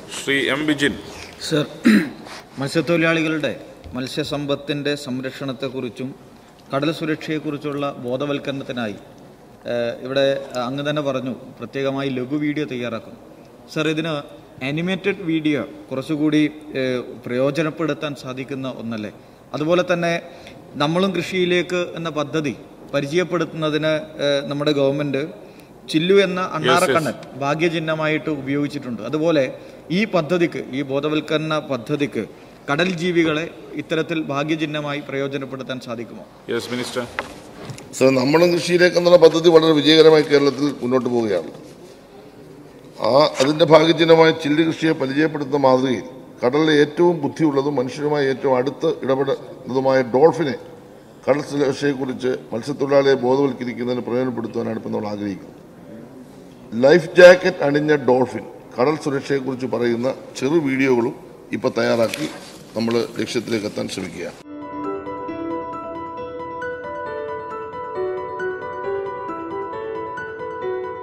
Shri M Vijin. Sir, മത്സ്യത്തൊഴിലാളികളുടെ മത്സ്യസമ്പത്തിൻ്റെ സംരക്ഷണത്തെക്കുറിച്ചും കടൽ സുരക്ഷയെക്കുറിച്ചുള്ള ബോധവൽക്കരണത്തിനായി ഇവിടെ അങ്ങ് തന്നെ പറഞ്ഞു പ്രത്യേകമായി ലഘു വീഡിയോ തയ്യാറാക്കും. സർ, ഇതിന് ആനിമേറ്റഡ് വീഡിയോ കുറച്ചുകൂടി പ്രയോജനപ്പെടുത്താൻ സാധിക്കുന്ന ഒന്നല്ലേ? അതുപോലെ തന്നെ നമ്മളും കൃഷിയിലേക്ക് എന്ന പദ്ധതി പരിചയപ്പെടുത്തുന്നതിന് നമ്മുടെ ഗവൺമെൻറ് ചില്ലു എന്ന അണ്ണാറക്കണ്ണൻ ഭാഗ്യചിഹ്നമായിട്ട് ഉപയോഗിച്ചിട്ടുണ്ട്. അതുപോലെ ഈ പദ്ധതിക്ക്, ഈ ബോധവൽക്കരണ പദ്ധതിക്ക് കടൽ ജീവികളെ ഇത്തരത്തിൽ ഭാഗ്യചിഹ്നമായി പ്രയോജനപ്പെടുത്താൻ സാധിക്കുമോ? Yes minister. സർ, നമ്മളും കൃഷിയിലേക്ക് എന്നുള്ള പദ്ധതി വളരെ വിജയകരമായി കേരളത്തിൽ മുന്നോട്ട് പോവുകയാണ്. അതിൻ്റെ ഭാഗ്യചിഹ്നമായ ചില്ലു കൃഷിയെ പരിചയപ്പെടുത്തുന്ന മാതൃകയിൽ കടലിലെ ഏറ്റവും ബുദ്ധിയുള്ളതും മനുഷ്യരുമായി ഏറ്റവും അടുത്ത് ഇടപെടുന്നതുമായ ഡോൾഫിനെ കടൽ സുരക്ഷയെക്കുറിച്ച് മത്സ്യത്തൊഴിലാളിയെ ബോധവൽക്കരിക്കുന്നതിന് പ്രയോജനപ്പെടുത്തുവാനാണ് ഇപ്പോൾ നമ്മൾ ആഗ്രഹിക്കുന്നത്. ലൈഫ് ജാക്കറ്റ് അണിഞ്ഞ ഡോൾഫിൻ കടൽ സുരക്ഷയെക്കുറിച്ച് പറയുന്ന ചെറു വീഡിയോകളും ഇപ്പോൾ തയ്യാറാക്കി നമ്മൾ ലക്ഷ്യത്തിലേക്ക് എത്താൻ ശ്രമിക്കുകയാണ്.